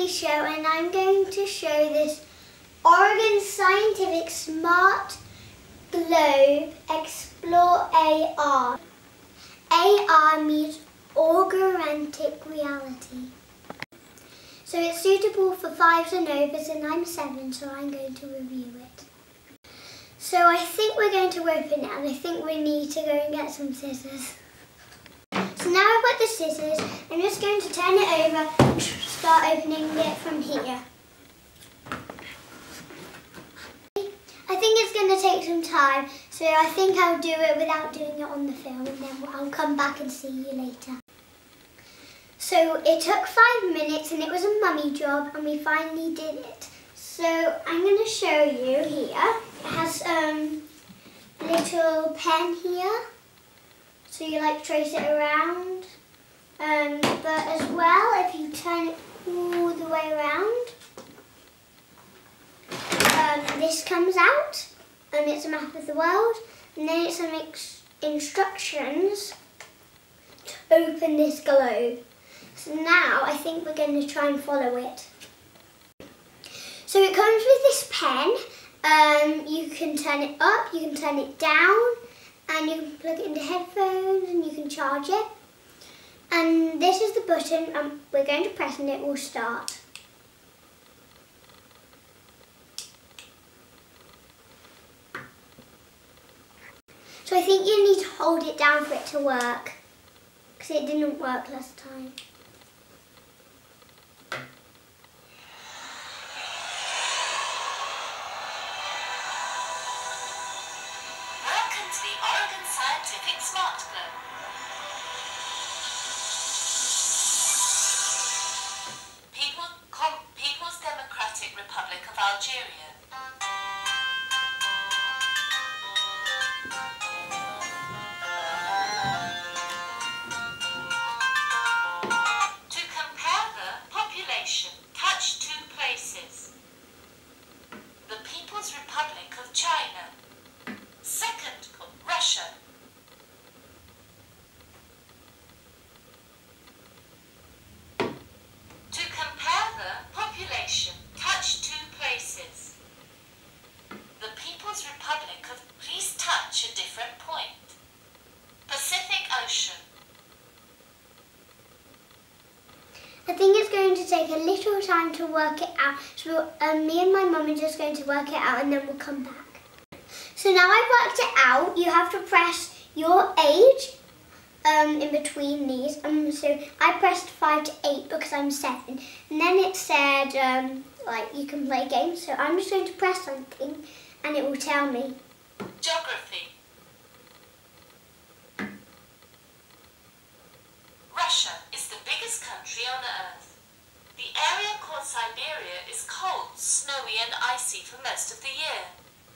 Alicia and I'm going to show this Oregon Scientific Smart Globe Explore AR. AR means augmented reality. So it's suitable for 5s and overs and I'm 7, so I'm going to review it. So I think we're going to open it and I think we need to go and get some scissors. So now I've got the scissors, I'm just going to turn it over and start opening it from here. I think it's going to take some time, so I think I'll do it without doing it on the film and then I'll come back and see you later. So it took 5 minutes and it was a mummy job and we finally did it. So I'm going to show you here. It has a little pen here. So you like trace it around, but as well, if you turn it all the way around, this comes out, and it's a map of the world, and then it's some instructions to open this globe. So now I think we're going to try and follow it. So it comes with this pen. You can turn it up, you can turn it down, and you can plug it into headphones and you can charge it. And this is the button we're going to press and it will start. So I think you need to hold it down for it to work, because it didn't work last time. The Oregon Scientific Smart Globe. People's Democratic Republic of Algeria. To compare the population, touch 2 places. The People's Republic of China. Second, Russia. To compare the population, touch 2 places. The People's Republic of... Please touch a different point. Pacific Ocean. I think it's going to take a little time to work it out. So me and my mum are just going to work it out and then we'll come back. So now I've worked it out, you have to press your age in between these. So I pressed 5 to 8 because I'm 7. And then it said like you can play games. So I'm just going to press something and it will tell me. Geography. Russia is the biggest country on Earth. The area called Siberia is cold, snowy and icy for most of the year.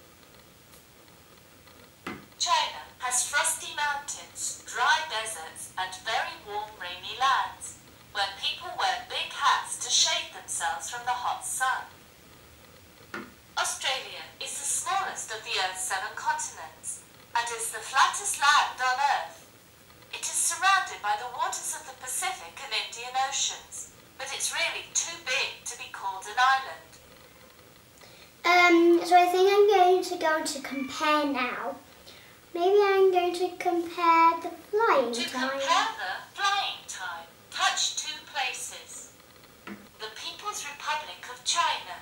China has frosty mountains, dry deserts and very warm rainy lands, where people wear big hats to shade themselves from the hot sun. Australia is the smallest of the Earth's 7 continents and is the flattest land on Earth. It is surrounded by the waters of the Pacific and Indian Oceans, but it's really too big to be called an island. So I think I'm going to go to compare now. Maybe I'm going to compare the flying time. To compare the flying time, touch 2 places. The People's Republic of China.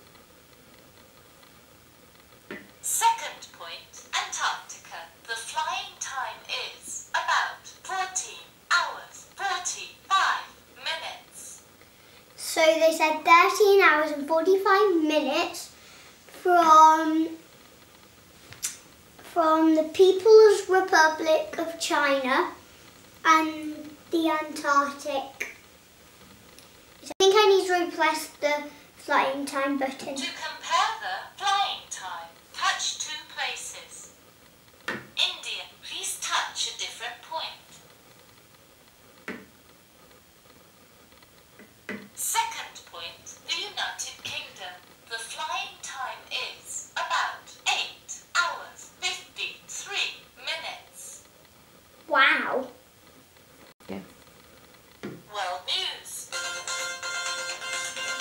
Second point, Antarctica. The flying time is about 14 hours, 45 minutes. So they said 13 hours and 45 minutes from the People's Republic of China and the Antarctic. I think I need to press the flying time button. To compare the flying time, touch 2 places. India, please touch a different point. Second point, the United Kingdom. The flying time is about 8 hours, 53 minutes. Wow. World news.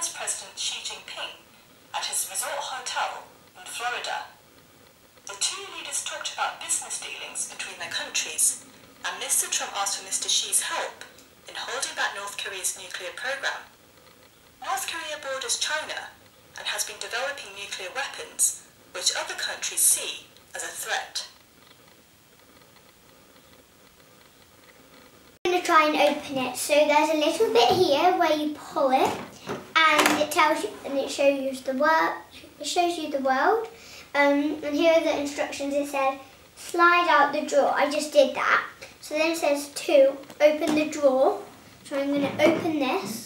China's President Xi Jinping at his resort hotel in Florida. The two leaders talked about business dealings between their countries, and Mr. Trump asked for Mr. Xi's help in holding back North Korea's nuclear program. North Korea borders China and has been developing nuclear weapons, which other countries see as a threat. I'm going to try and open it. So there's a little bit here where you pull it, and it tells you, and it shows you the world. It shows you the world. And here are the instructions. It says slide out the drawer. I just did that. So then it says to open the drawer. So I'm going to open this.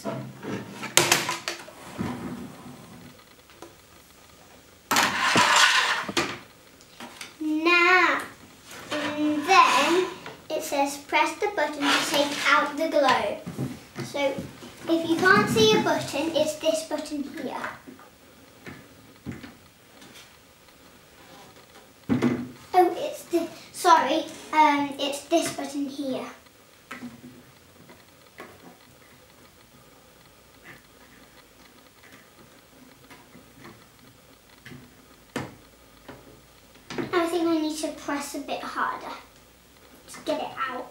Now, and then it says press the button to take out the globe. So if you can't see a button, it's this button here. Oh, it's the, sorry, it's this button here. I think I need to press a bit harder to get it out.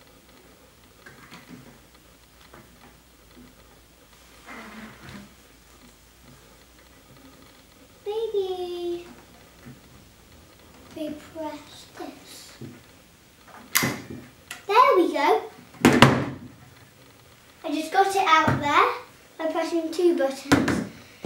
Maybe we press this. There we go. I just got it out there by pressing two buttons.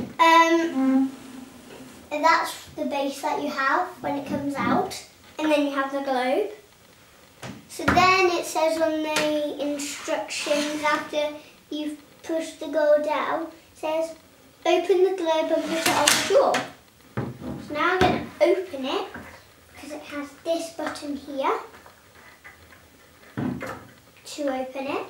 And that's the base that you have when it comes out, and then you have the globe. So then it says on the instructions, after you've pushed the globe down, it says open the globe and put it on the drawer. So now I'm going to open it because it has this button here to open it.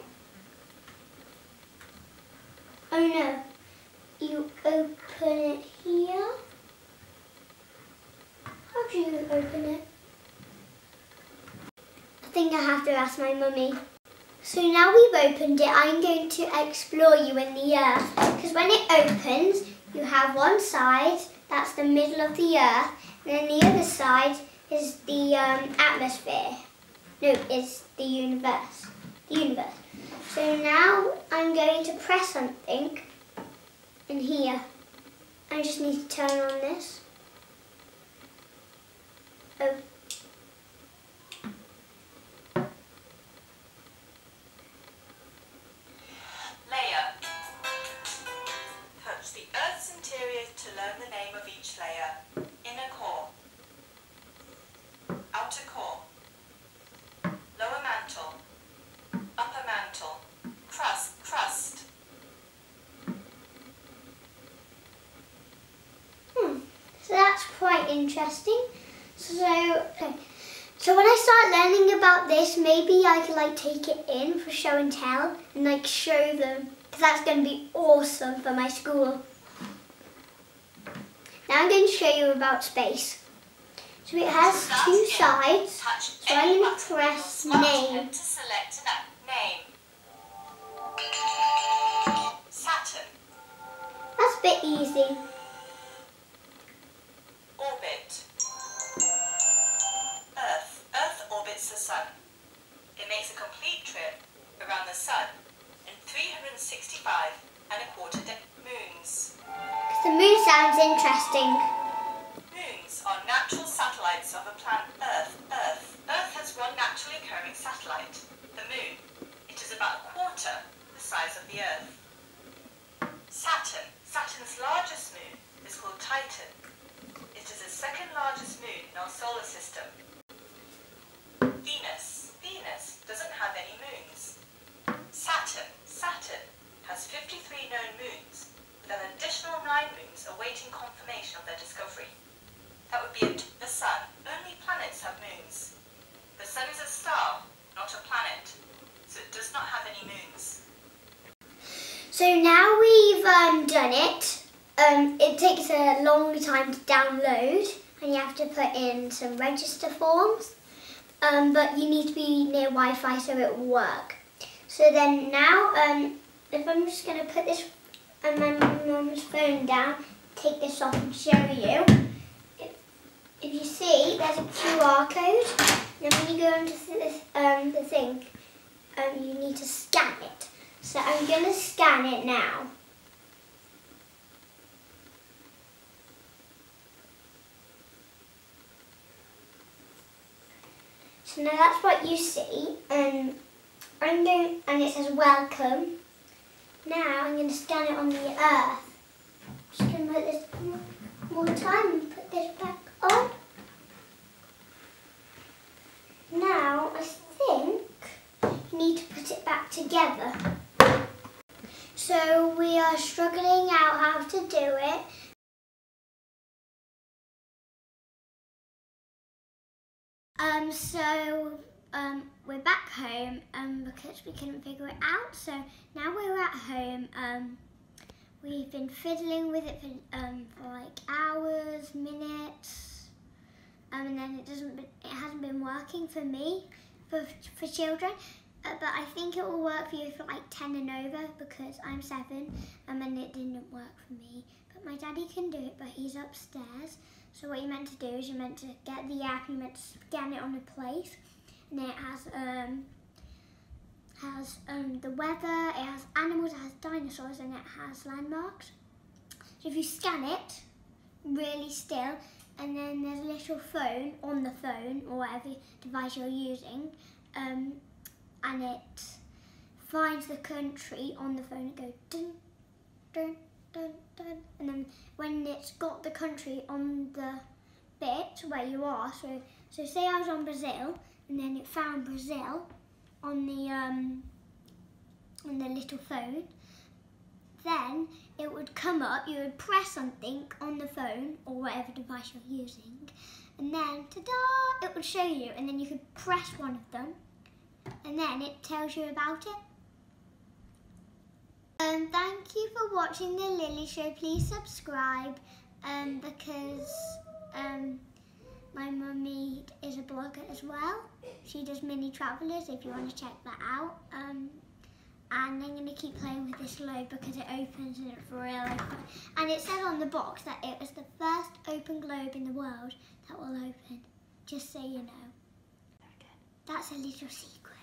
Oh no, you open it here. How do you open it? I think I have to ask my mummy. So now we've opened it, I'm going to explore you in the earth. Because when it opens, you have one side, that's the middle of the earth, and then the other side is the atmosphere. No, it's the universe. So now I'm going to press something in here. I just need to turn on this. Oh. Layer. Touch the Earth's interior to learn the name of each layer. Inner core. Outer core. Lower mantle. Upper mantle. Crust. So that's quite interesting. So when I start learning about this, maybe I could take it in for show and tell and show them, because that's going to be awesome for my school. Now I'm going to show you about space. So it has two sides. So I'm going to press name. To select a name. Saturn. That's a bit easy. Orbit. Earth orbits the Sun. It makes a complete trip around the Sun in 365 and a quarter moons. Because the moon sounds interesting. Moons are natural satellites of a planet Earth. Earth has one naturally occurring satellite, the Moon. It is about a quarter the size of the Earth. Saturn's largest moon is called Titan. It is the second largest moon in our solar system. Venus doesn't have any moons. Saturn has 53 known moons, with an additional 9 moons awaiting confirmation of their discovery. That would be the Sun. Only planets have moons. The Sun is a star, not a planet, so it does not have any moons. So now we've done it. It takes a long time to download, and you have to put in some register forms. But you need to be near Wi-Fi so it will work. So then now, if I'm just going to put this and my mum's phone down, take this off and show you. If you see, there's a QR code. Then when you go into this, the thing, you need to scan it. So I'm going to scan it now. So now that's what you see, and it says welcome. Now I'm going to scan it on the earth. I'm just going to put this more time and put this back on. Now I think you need to put it back together. So we are struggling out how to do it. We're back home because we couldn't figure it out. So now we're at home. We've been fiddling with it for like hours, minutes, and then it hasn't been working for me, for children. But I think it will work for you for like 10 and over because I'm 7 and it didn't work for me. But my daddy can do it, but he's upstairs. So what you're meant to do is you're meant to get the app, you're meant to scan it on a place, and then it has the weather, it has animals, it has dinosaurs, and it has landmarks. So if you scan it really still, and then there's a little phone on the phone or whatever device you're using, and it finds the country on the phone. It goes dun dun dun dun, and then when it's got the country on the bit where you are, so say I was on Brazil, and then it found Brazil on the little phone, then it would come up, you would press something on the phone or whatever device you're using, and then ta-da, it would show you, and then you could press one of them, and then it tells you about it. Thank you for watching the Lily Show. Please subscribe because my mummy is a blogger as well. She does mini travelers if you want to check that out. And I'm going to keep playing with this globe because it opens and it's really fun. And it said on the box that it was the first open globe in the world that will open, just so you know. That's a little secret.